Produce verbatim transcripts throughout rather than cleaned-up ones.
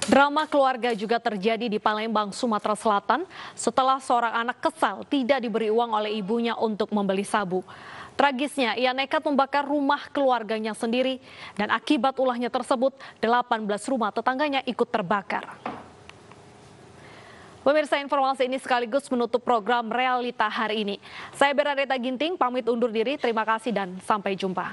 Drama keluarga juga terjadi di Palembang, Sumatera Selatan setelah seorang anak kesal tidak diberi uang oleh ibunya untuk membeli sabu. Tragisnya, ia nekat membakar rumah keluarganya sendiri dan akibat ulahnya tersebut, delapan belas rumah tetangganya ikut terbakar. Pemirsa, informasi ini sekaligus menutup program Realita hari ini. Saya Bernadetta Ginting, pamit undur diri. Terima kasih dan sampai jumpa.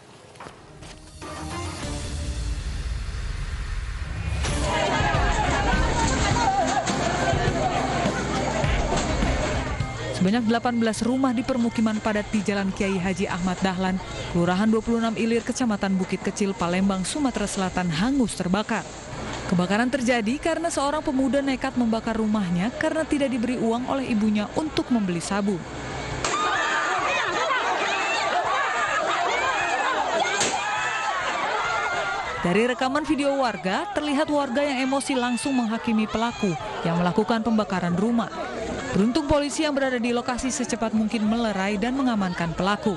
Sebanyak delapan belas rumah di permukiman padat di Jalan Kiai Haji Ahmad Dahlan, Kelurahan dua puluh enam Ilir, Kecamatan Bukit Kecil, Palembang, Sumatera Selatan hangus terbakar. Kebakaran terjadi karena seorang pemuda nekat membakar rumahnya karena tidak diberi uang oleh ibunya untuk membeli sabu. Dari rekaman video warga, terlihat warga yang emosi langsung menghakimi pelaku yang melakukan pembakaran rumah. Beruntung polisi yang berada di lokasi secepat mungkin melerai dan mengamankan pelaku.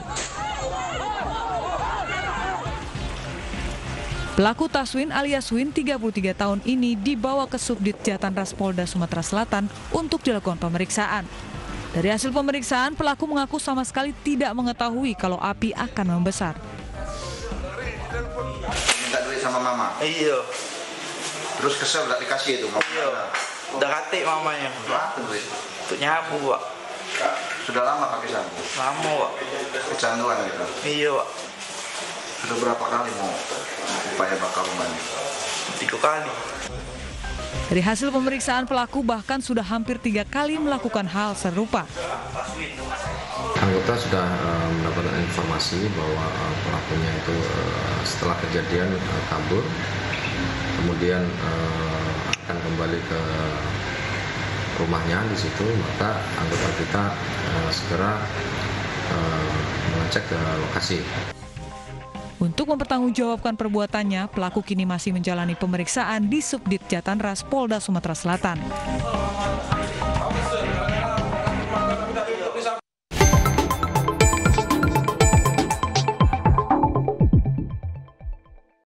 Pelaku Taswin alias Win, tiga puluh tiga tahun ini, dibawa ke Subdit Jatanras Polda Sumatera Selatan untuk dilakukan pemeriksaan. Dari hasil pemeriksaan, pelaku mengaku sama sekali tidak mengetahui kalau api akan membesar. Minta duit sama mama? Iya. Terus kesel udah dikasih itu? Iya. Udah katik mamanya. Berapa duit? Untuk nyabu, Pak. Sudah lama pakai sabu? Lama, Pak. Kecanduan gitu? Iya, Pak. Sudah berapa kali mau upaya bakar rumahnya? Tiga kali. Dari hasil pemeriksaan, pelaku bahkan sudah hampir tiga kali melakukan hal serupa. Anggota sudah uh, mendapatkan informasi bahwa uh, pelakunya itu uh, setelah kejadian uh, kabur, kemudian uh, akan kembali ke rumahnya di situ, maka anggota kita uh, segera uh, mengecek ke lokasi. Untuk mempertanggungjawabkan perbuatannya, pelaku kini masih menjalani pemeriksaan di Subdit Jatanras Polda Sumatera Selatan.